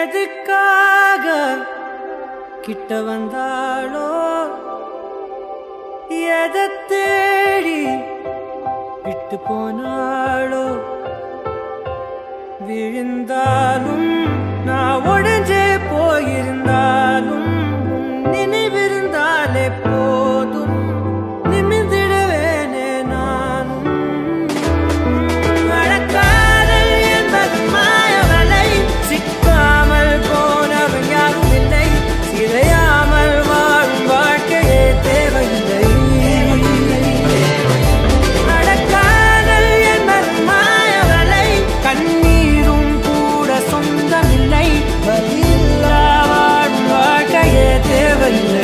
எதுக்காக கிட்ட வந்தாளோ எதை தேடி விட்டு போனாளோ விழுந்தாலும் நான் உடைஞ்சே போயிருந்தாலும் நினைவிருந்தாலே போதும் நிமிர்ந்திடுவேனே நானும் அழக்காதல் என்பது மாயவலை சிக்காமல் போனவன் யாரும் இல்லை சிதையாமல் வாழும் வாழ்க்கையே தேவையில்லை அழக்காதல் என்பது மாயவலை கண்ணீரும் கூட சொந்தமில்லை வலியில்லா வாழும் வாழ்க்கையே தேவையில்லை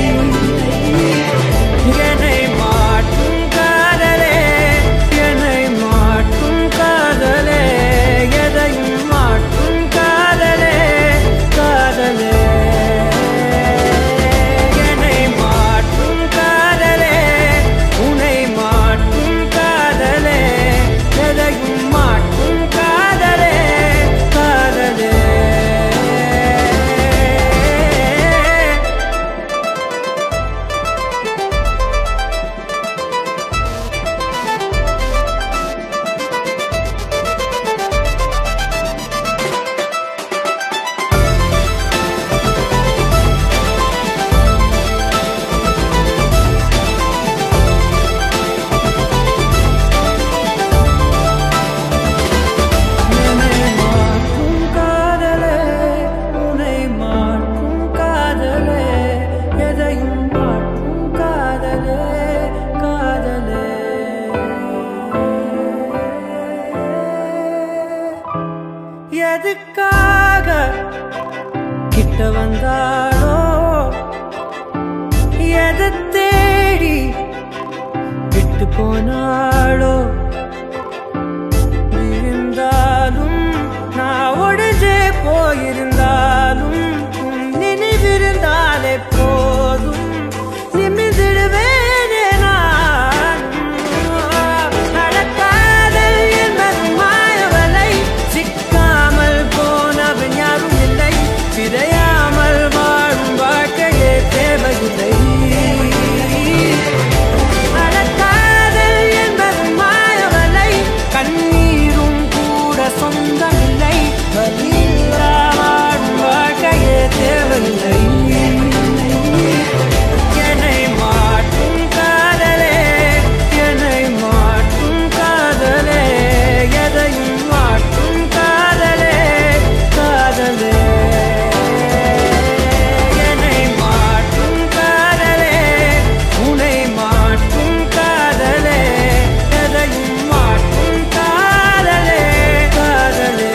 என்னை மாற்றும் காதலே என்னை மாற்றும் காதலே எதையும் மாற்றும் காதலே காதலே என்னை மாற்றும் காதலே உன்னை மாற்றும் காதலே எதையும் மாற்றும் காதலே காதலே எதுக்காக கிட்ட வந்தாளோ எதை தேடி விட்டு போனாளோ இருந்தாலும் நான் உடைஞ்சே போயிருந்தாலும் நினைவிருந்தாலே போதும் நிமிர்ந்திடுவேனே நான் நடக்காதல் என்பது மாயவலை சிக்காமல் போனவன் யாரும் இல்லை சிதையாமல் வாழும் வாழ்க்கையே தேவையில்லை நடக்காதல் என்பது மாயவலை கண்ணீரும் கூட சொந்தமில்லை வலியில்லா வாழும் வாழ்க்கையே தேவையில்லை என்னை மாற்றும் காதலே என்னை மாற்றும் காதலே எதையும் மாற்றும் காதலே காதலே என்னை மாற்றும் காதலே உன்னை மாற்றும் காதலே எதையும் மாற்றும் காதலே காதலே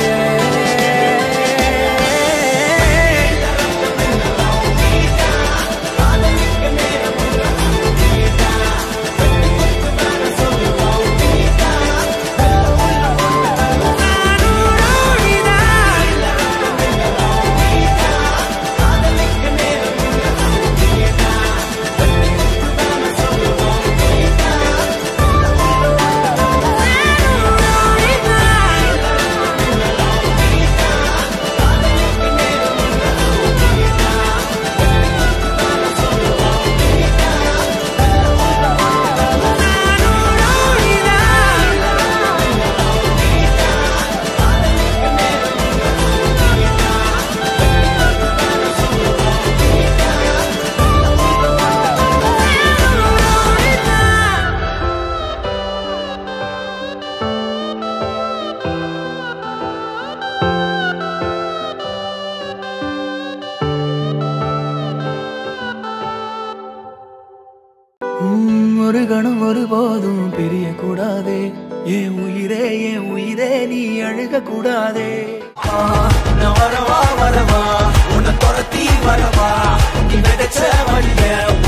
ஒரு கணம் ஒருபோதும் பிரிய கூடாதே என் உயிரே நீ அழுக கூடாதே நான் வரவா உன்னை துரத்தி வரவா நீ விதைச்ச வழிய